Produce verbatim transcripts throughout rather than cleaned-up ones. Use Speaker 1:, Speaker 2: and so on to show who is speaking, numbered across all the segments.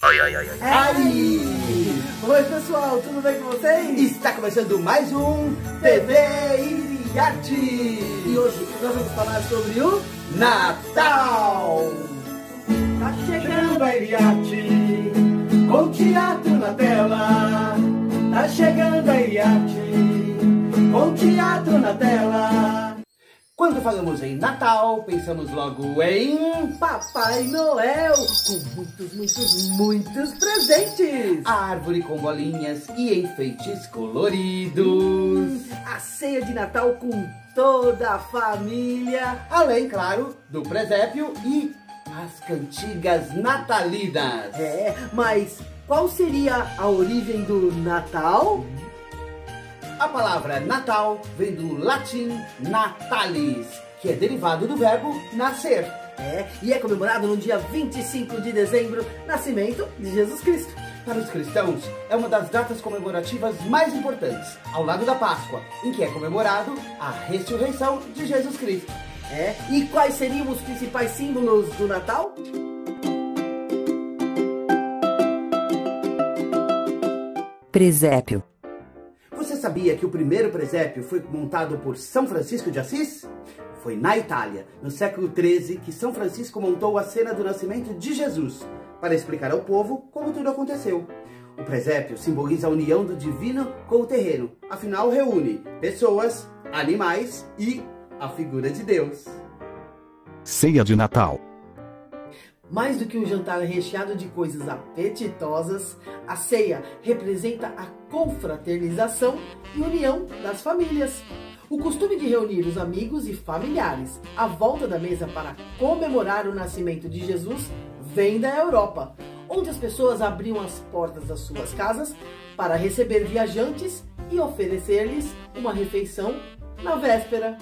Speaker 1: Ai, ai, ai, ai.
Speaker 2: Ai! Oi, pessoal, tudo bem com vocês? Está começando mais um T V Iriarte! E hoje nós vamos falar sobre o Natal! Tá chegando a Iriarte, com teatro na tela. Tá chegando a Iriarte, com teatro na tela. Quando falamos em Natal, pensamos logo em Papai Noel, com muitos, muitos, muitos presentes. A árvore com bolinhas e enfeites coloridos. Hum, a ceia de Natal com toda a família. Além, claro, do presépio e as cantigas natalinas. É, mas qual seria a origem do Natal? A palavra Natal vem do latim natalis, que é derivado do verbo nascer. É, e é comemorado no dia vinte e cinco de dezembro, nascimento de Jesus Cristo. Para os cristãos, é uma das datas comemorativas mais importantes, ao lado da Páscoa, em que é comemorado a ressurreição de Jesus Cristo. É, e quais seriam os principais símbolos do Natal?
Speaker 3: Presépio.
Speaker 2: Você sabia que o primeiro presépio foi montado por São Francisco de Assis? Foi na Itália, no século treze, que São Francisco montou a cena do nascimento de Jesus, para explicar ao povo como tudo aconteceu. O presépio simboliza a união do divino com o terreno, afinal reúne pessoas, animais e a figura de Deus.
Speaker 4: Ceia de Natal.
Speaker 2: Mais do que um jantar recheado de coisas apetitosas, a ceia representa a confraternização e união das famílias. O costume de reunir os amigos e familiares à volta da mesa para comemorar o nascimento de Jesus vem da Europa, onde as pessoas abriam as portas das suas casas para receber viajantes e oferecer-lhes uma refeição na véspera.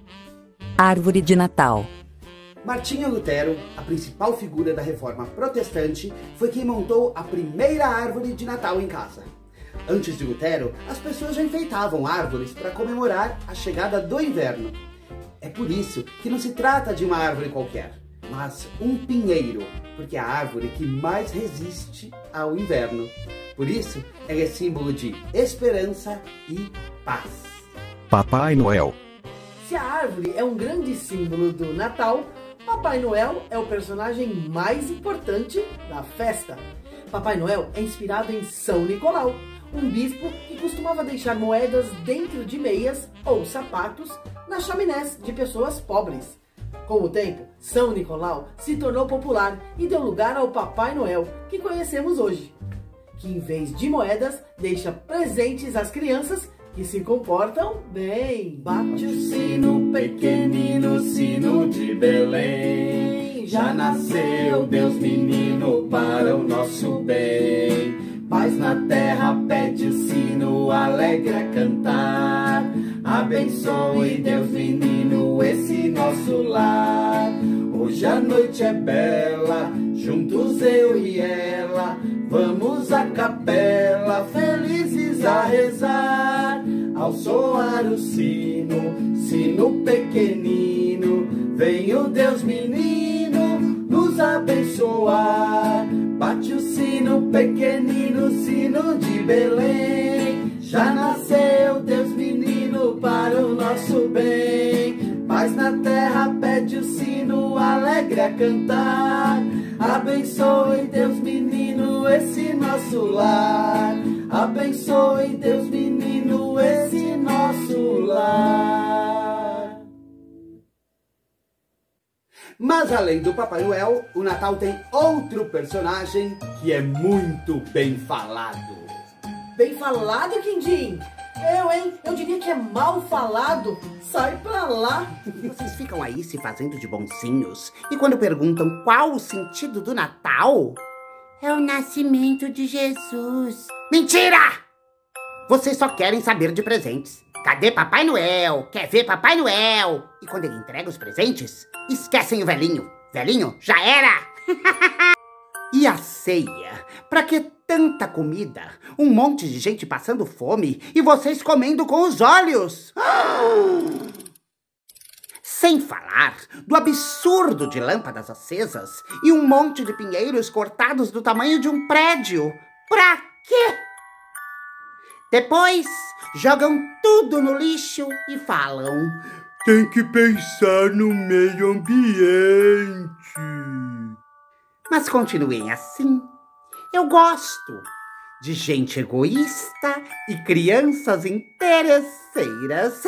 Speaker 3: Árvore de Natal.
Speaker 2: Martinho Lutero, a principal figura da reforma protestante, foi quem montou a primeira árvore de Natal em casa. Antes de Lutero, as pessoas já enfeitavam árvores para comemorar a chegada do inverno. É por isso que não se trata de uma árvore qualquer, mas um pinheiro, porque é a árvore que mais resiste ao inverno. Por isso, ela é símbolo de esperança e paz.
Speaker 4: Papai Noel.
Speaker 2: Se a árvore é um grande símbolo do Natal, Papai Noel é o personagem mais importante da festa. Papai Noel é inspirado em São Nicolau, um bispo que costumava deixar moedas dentro de meias ou sapatos nas chaminés de pessoas pobres. Com o tempo, São Nicolau se tornou popular e deu lugar ao Papai Noel que conhecemos hoje, que em vez de moedas deixa presentes às crianças que se comportam bem. Bate o sino, pequenino sino de Belém. Já nasceu Deus menino para o nosso bem. Paz na terra pede o sino, alegre a cantar. Abençoe Deus menino esse nosso lar. Hoje a noite é bela, juntos eu e ela. Vamos à capela, felizes a rezar. Ao soar o sino, sino pequenino, vem o Deus menino nos abençoar. Bate o sino pequenino, sino de Belém. Já nasceu Deus menino para o nosso bem. Paz na terra pede o sino, alegre a cantar. Abençoe Deus menino esse nosso lar. Abençoe Deus menino esse nosso lar. Mas além do Papai Noel, o Natal tem outro personagem que é muito bem falado. Bem falado, Quindim? Eu, hein? Eu diria que é mal falado. Sai pra lá.
Speaker 5: Vocês ficam aí se fazendo de bonzinhos. E quando perguntam qual o sentido do Natal, é o nascimento de Jesus. Mentira! Vocês só querem saber de presentes. Cadê Papai Noel? Quer ver Papai Noel? E quando ele entrega os presentes, esquecem o velhinho. Velhinho, já era! E a ceia? Pra que tanta comida? Um monte de gente passando fome e vocês comendo com os olhos. Sem falar do absurdo de lâmpadas acesas e um monte de pinheiros cortados do tamanho de um prédio. Pra quê? Depois, jogam tudo no lixo e falam: tem que pensar no meio ambiente. Mas continuem assim. Eu gosto de gente egoísta e crianças interesseiras.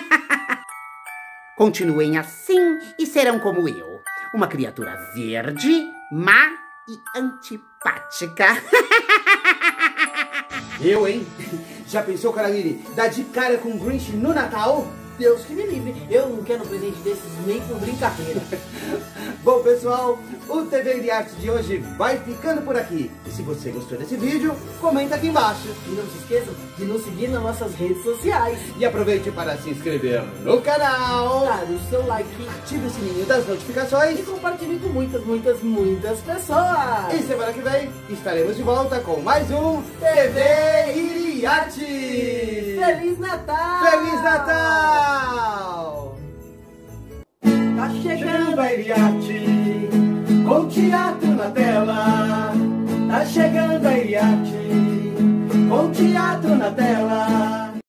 Speaker 5: Continuem assim e serão como eu, uma criatura verde, má e antipática.
Speaker 1: Eu, hein? Já pensou, Caramiri, dar de cara com o Grinch no Natal?
Speaker 2: Deus que me livre, eu não quero um presente desses nem por brincadeira.
Speaker 1: Bom, pessoal, o T V React de hoje vai ficando por aqui. E se você gostou desse vídeo, comenta aqui embaixo.
Speaker 2: E não se esqueçam de nos seguir nas nossas redes sociais.
Speaker 1: E aproveite para se inscrever no canal,
Speaker 2: dar o seu like,
Speaker 1: ative o sininho das notificações
Speaker 2: e compartilhe com muitas, muitas, muitas pessoas.
Speaker 1: E semana que vem estaremos de volta com mais um T V React.
Speaker 2: Feliz Natal!
Speaker 1: Feliz Natal!
Speaker 2: Tá
Speaker 1: Chegando a Iriarte, com teatro na tela. Tá chegando a Iriarte, com teatro na tela.